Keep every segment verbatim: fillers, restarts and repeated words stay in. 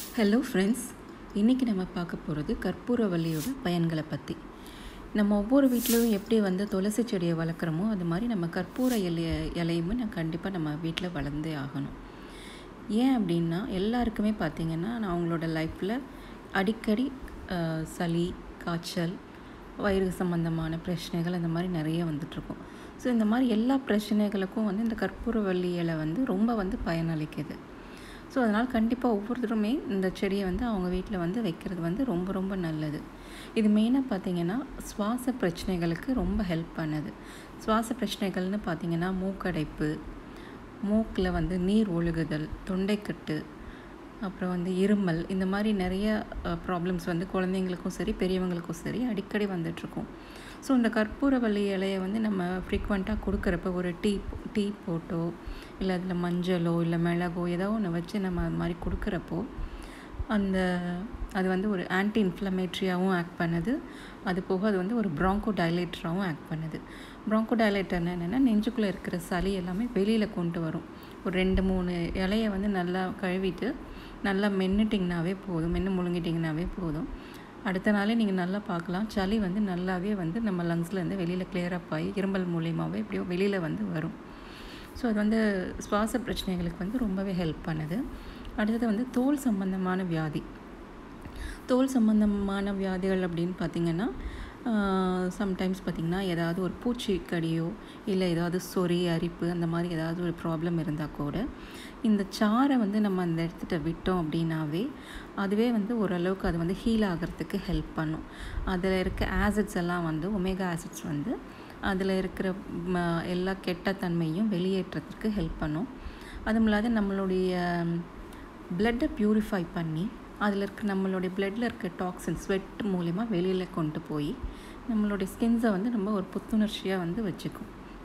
Hello friends, இன்றைக்கி நம்ம பார்க்க போகிறது கற்பூரவல்லியோட பயன்களை பற்றி. நம்ம ஒவ்வொரு வீட்லேயும் எப்படி வந்து துளசி செடியை வளர்க்குறோமோ அது மாதிரி நம்ம கற்பூர இலைய இலையுமே நான் கண்டிப்பாக நம்ம வீட்டில் வளர்ந்தே ஆகணும். ஏன் அப்படின்னா எல்லாருக்குமே பார்த்திங்கன்னா நான் அவங்களோட லைஃப்பில் அடிக்கடி சளி, காய்ச்சல், வயிறு சம்மந்தமான பிரச்சனைகள் அந்த மாதிரி நிறைய வந்துட்ருக்கும். ஸோ இந்த மாதிரி எல்லா பிரச்சனைகளுக்கும் வந்து இந்த கற்பூரவல்லி இலை வந்து ரொம்ப வந்து பயனளிக்குது. ஸோ அதனால் கண்டிப்பாக ஒவ்வொருத்தருமே இந்த செடியை வந்து அவங்க வீட்டில் வந்து வைக்கிறது வந்து ரொம்ப ரொம்ப நல்லது. இது மெயினாக பார்த்திங்கன்னா சுவாச பிரச்சனைகளுக்கு ரொம்ப ஹெல்ப் பண்ணுது. சுவாச பிரச்சனைகள்னு பார்த்திங்கன்னா மூக்கடைப்பு, மூக்கில் வந்து நீர் ஒழுகுதல், தொண்டைக்கட்டு, அப்புறம் வந்து இருமல், இந்த மாதிரி நிறைய ப்ராப்ளம்ஸ் வந்து குழந்தைங்களுக்கும் சரி பெரியவங்களுக்கும் சரி அடிக்கடி வந்துட்ருக்கும். ஸோ இந்த கற்பூரவல்லி இலையை வந்து நம்ம ஃப்ரீக்வெண்ட்டாக கொடுக்குறப்ப ஒரு டீ டீ போட்டோ இல்லை அதில் மஞ்சளோ இல்லை மிளகோ ஏதோ ஒன்று வச்சு நம்ம அது மாதிரி கொடுக்குறப்போ அந்த அது வந்து ஒரு ஆன்டி இன்ஃப்ளமேட்ரியாகவும் ஆக்ட் பண்ணுது. அது போக அது வந்து ஒரு ப்ராங்கோ டைலேட்டராகவும் ஆக்ட் பண்ணுது. ப்ராங்கோ டைலேட்டர்னா என்னென்னா நெஞ்சுக்குள்ளே இருக்கிற சளி எல்லாமே வெளியில் கொண்டு வரும். ஒரு ரெண்டு மூணு இலையை வந்து நல்லா கழுவிட்டு நல்லா மென்னுட்டிங்கனாவே போதும், மென்று முழுங்கிட்டிங்கனாவே போதும். அடுத்த நாளே நீங்கள் நல்லா பார்க்கலாம், சளி வந்து நல்லாவே வந்து நம்ம லங்ஸ்லேருந்து வெளியில் கிளியரப் ஆகி இருமல் மூலியமாகவே எப்படியோ வெளியில் வந்து வரும். ஸோ அது வந்து சுவாச பிரச்சனைகளுக்கு வந்து ரொம்பவே ஹெல்ப் பண்ணுது. அடுத்தது வந்து தோல் சம்பந்தமான வியாதி. தோல் சம்பந்தமான வியாதிகள் அப்படின்னு பார்த்திங்கன்னா சம்டைம்ஸ் பார்த்திங்கன்னா ஏதாவது ஒரு பூச்சிக்கடியோ இல்லை ஏதாவது சொறி, அரிப்பு அந்த மாதிரி ஏதாவது ஒரு ப்ராப்ளம் இருந்தால் கூட இந்த சாரை வந்து நம்ம அந்த இடத்துல விட்டோம் அப்படின்னாவே அதுவே வந்து ஓரளவுக்கு அது வந்து ஹீல் ஆகிறதுக்கு ஹெல்ப் பண்ணும். அதில் இருக்க ஆசிட்ஸ் எல்லாம் வந்து ஒமேகா ஆசிட்ஸ் வந்து அதில் இருக்கிற எல்லா கெட்ட தன்மையும் வெளியேற்றத்துக்கு ஹெல்ப் பண்ணும். அதுவும் இல்லாத நம்மளுடைய பிளட்டை ப்யூரிஃபை பண்ணி அதில் இருக்க நம்மளுடைய பிளட்டில் இருக்க டாக்ஸின் ஸ்வெட் மூலிமா வெளியில் கொண்டு போய் நம்மளுடைய ஸ்கின்ஸை வந்து ரொம்ப ஒரு புத்துணர்ச்சியாக வந்து வச்சுக்கும்.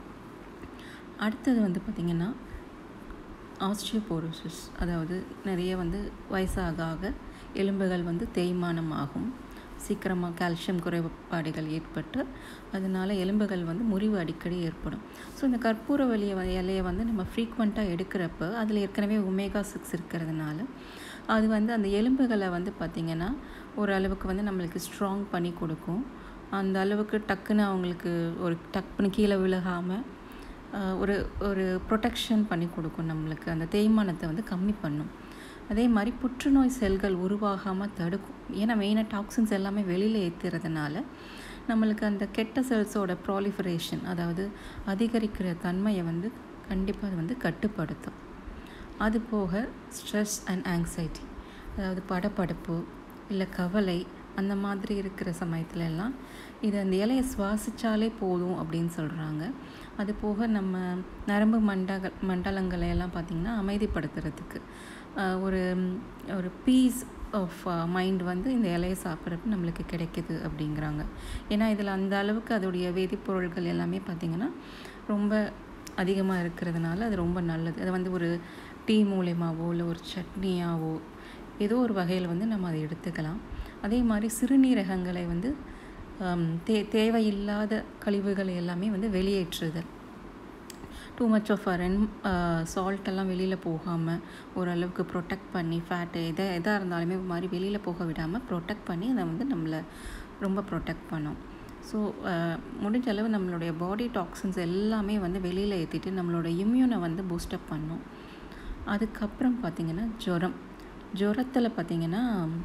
அடுத்தது வந்து பார்த்திங்கன்னா ஆஸ்டியோபோரோசிஸ், அதாவது நிறைய வந்து வயசாக ஆக எலும்புகள் வந்து தேய்மானம் ஆகும், சீக்கிரமாக கால்சியம் குறைபாடுகள் ஏற்பட்டு அதனால் எலும்புகள் வந்து முறிவு அடிக்கடி ஏற்படும். ஸோ இந்த கற்பூரவல்லி இலையை வந்து நம்ம ஃப்ரீக்வெண்ட்டாக எடுக்கிறப்ப அதில் ஏற்கனவே ஒமேகா சிக்ஸ் இருக்கிறதுனால அது வந்து அந்த எலும்புகளை வந்து பார்த்திங்கன்னா ஓரளவுக்கு வந்து நம்மளுக்கு ஸ்ட்ராங் பண்ணி கொடுக்கும். அந்த அளவுக்கு டக்குன்னு அவங்களுக்கு ஒரு டக்குன்னு கீழே விழுகாமல் ஒரு ஒரு ப்ரொடெக்ஷன் பண்ணி கொடுக்கும், நம்மளுக்கு அந்த தேய்மானத்தை வந்து கம்மி பண்ணும். அதே மாதிரி புற்றுநோய் செல்கள் உருவாகாமல் தடுக்கும். ஏன்னா மெயினாக டாக்ஸின்ஸ் எல்லாமே வெளியில் ஏற்றுறதுனால நம்மளுக்கு அந்த கெட்ட செல்ஸோட ப்ராலிஃபரேஷன், அதாவது அதிகரிக்கிற தன்மையை வந்து கண்டிப்பாக அது வந்து கட்டுப்படுத்தும். அது போக ஸ்ட்ரெஸ் அண்ட் ஆங்ஸைட்டி, அதாவது படபடப்பு இல்லை கவலை அந்த மாதிரி இருக்கிற சமயத்துல எல்லாம் இது அந்த இலையை சுவாசித்தாலே போதும் அப்படின்னு சொல்கிறாங்க. அது போக நம்ம நரம்பு மண்டக மண்டலங்களை எல்லாம் பார்த்திங்கன்னா அமைதிப்படுத்துறதுக்கு ஒரு ஒரு பீஸ் ஆஃப் மைண்ட் வந்து இந்த இலையை சாப்பிட்றப்ப நம்மளுக்கு கிடைக்கிது அப்படிங்கிறாங்க. ஏன்னா இதில் அந்த அளவுக்கு அதோடைய வேதிப்பொருட்கள் எல்லாமே பார்த்திங்கன்னா ரொம்ப அதிகமாக இருக்கிறதுனால அது ரொம்ப நல்லது. அது வந்து ஒரு டீ மூலியமாகவோ இல்லை ஒரு சட்னியாவோ ஏதோ ஒரு வகையில் வந்து நம்ம அதை எடுத்துக்கலாம். அதே மாதிரி சிறுநீரகங்களை வந்து தே தேவையில்லாத கழிவுகளை எல்லாமே வந்து வெளியேற்றுதல், டூ மச் ஆஃப் ரென் சால்ட்டெல்லாம் வெளியில் போகாமல் ஓரளவுக்கு ப்ரொடெக்ட் பண்ணி ஃபேட்டு எதை எதாக இருந்தாலுமே மாதிரி வெளியில் போக விடாமல் ப்ரொடெக்ட் பண்ணி அதை வந்து நம்மளை ரொம்ப ப்ரொடெக்ட் பண்ணும். ஸோ முடிஞ்ச அளவு நம்மளுடைய பாடி டாக்ஸின்ஸ் எல்லாமே வந்து வெளியில் ஏற்றிட்டு நம்மளோட இம்யூனை வந்து பூஸ்டப் பண்ணும். அதுக்கப்புறம் பார்த்திங்கன்னா ஜுரம். ஜுரத்தில் பார்த்திங்கன்னா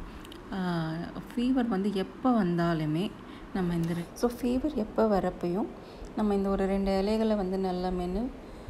ஃபீவர் வந்து எப்போ வந்தாலுமே நம்ம இந்த ஸோ ஃபீவர் எப்போ வரப்பையும் நம்ம இந்த ஒரு ரெண்டு இலைகளை வந்து நல்லா மென்று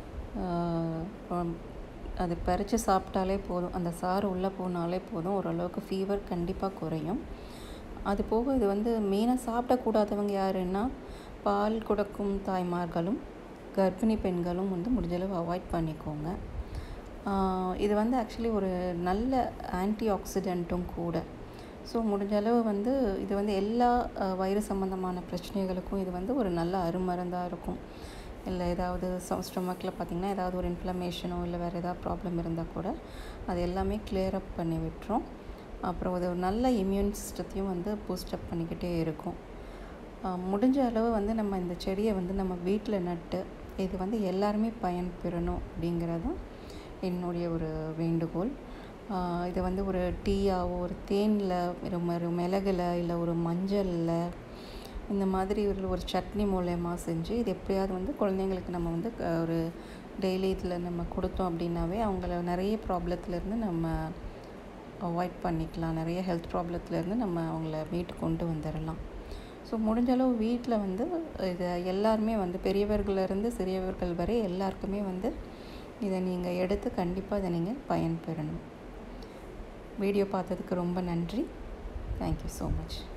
அது பறித்து சாப்பிட்டாலே போதும், அந்த சாறு உள்ளே போனாலே போதும், ஓரளவுக்கு ஃபீவர் கண்டிப்பாக குறையும். அது போக இது வந்து மெயினாக சாப்பிடக்கூடாதவங்க யாருன்னா பால் கொடுக்கும் தாய்மார்களும் கர்ப்பிணி பெண்களும் வந்து முடிஞ்சளவு அவாய்ட் பண்ணிக்கோங்க. இது வந்து ஆக்சுவலி ஒரு நல்ல ஆன்டி ஆக்சிடெண்ட்டும் கூட. ஸோ முடிஞ்ச அளவு வந்து இது வந்து எல்லா வயிறு சம்மந்தமான பிரச்சனைகளுக்கும் இது வந்து ஒரு நல்ல அருமருந்தாக இருக்கும். இல்லை ஏதாவது ஸ்டொமக்கில் பார்த்திங்கன்னா ஏதாவது ஒரு இன்ஃப்ளமேஷனோ இல்லை வேறு ஏதாவது ப்ராப்ளம் இருந்தால் கூட அது எல்லாமே கிளியரப் பண்ணி விட்டுரும். அப்புறம் அது ஒரு நல்ல இம்யூன் சிஸ்டத்தையும் வந்து பூஸ்டப் பண்ணிக்கிட்டே இருக்கும். முடிஞ்ச அளவு வந்து நம்ம இந்த செடியை வந்து நம்ம வீட்டில் நட்டு இது வந்து எல்லாருமே பயன்பெறணும் அப்படிங்கிறது என்னுடைய ஒரு வேண்டுகோள். இதை வந்து ஒரு டீயாவோ ஒரு தேனில் ஒரு மிளகுல இல்லை ஒரு மஞ்சளில் இந்த மாதிரி ஒரு ஒரு சட்னி மூலயமா செஞ்சு இது எப்படியாவது வந்து குழந்தைங்களுக்கு நம்ம வந்து ஒரு டெய்லி இதில் நம்ம கொடுத்தோம் அப்படின்னாவே அவங்கள நிறைய ப்ராப்ளத்துலேருந்து நம்ம அவாய்ட் பண்ணிக்கலாம். நிறைய ஹெல்த் ப்ராப்ளத்துலேருந்து நம்ம அவங்கள மீட்டு கொண்டு வந்துடலாம். ஸோ முடிஞ்சளவு வீட்டில் வந்து இதை எல்லாருமே வந்து பெரியவர்களிருந்து சிறியவர்கள் வரை எல்லாருக்குமே வந்து இதை நீங்கள் எடுத்து கண்டிப்பாக இதை நீங்கள் பயன்பெறணும். வீடியோ பார்த்ததுக்கு ரொம்ப நன்றி. Thank you so much.